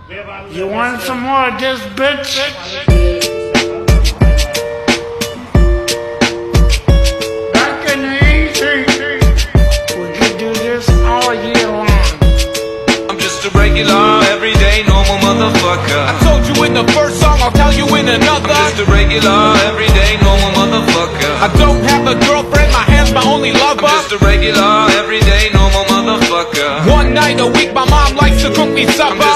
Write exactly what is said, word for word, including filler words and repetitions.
You want some more of this, bitch? Back in the eighties, we could do this all year long. I'm just a regular, everyday, normal motherfucker. I told you in the first song, I'll tell you in another. I'm just a regular, everyday, normal motherfucker. I don't have a girlfriend, my hand's my only lover. I'm just a regular, everyday, normal motherfucker. One night a week, my mom likes to cook me supper.